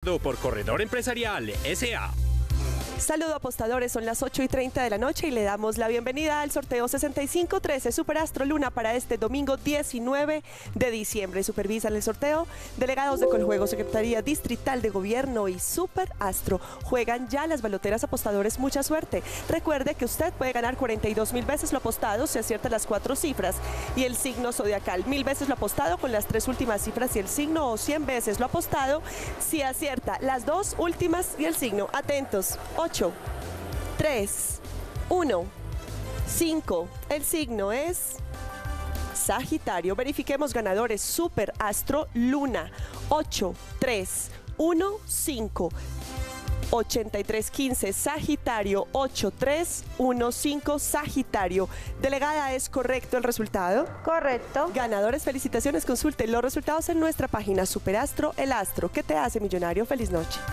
Respaldado por Corredor Empresarial S.A. Saludo apostadores, son las 8:30 de la noche y le damos la bienvenida al sorteo 6513 Superastro Luna para este domingo 19 de diciembre. Supervisan el sorteo delegados de Coljuegos, Secretaría Distrital de Gobierno y Superastro. Juegan ya las baloteras apostadores, mucha suerte. Recuerde que usted puede ganar 42.000 veces lo apostado si acierta las 4 cifras y el signo zodiacal, 1.000 veces lo apostado con las 3 últimas cifras y el signo, o 100 veces lo apostado si acierta las 2 últimas y el signo. Atentos. 8, 3, 1, 5. El signo es Sagitario. Verifiquemos ganadores. Superastro Luna. 8, 3, 1, 5. 8315 Sagitario. 8, 3, 1, 5 Sagitario. Delegada, ¿es correcto el resultado? Correcto. Ganadores, felicitaciones. Consulte los resultados en nuestra página Superastro, el astro que te hace millonario. Feliz noche.